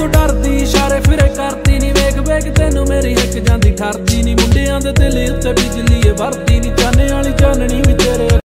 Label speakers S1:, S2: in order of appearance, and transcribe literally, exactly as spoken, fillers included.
S1: तू डरदी इशारे फिरे करती नी वेख वेख तेनू मेरी हिक जांदी ठरदी नी मुंडियां दे दिल उत्ते बिजली वर्दी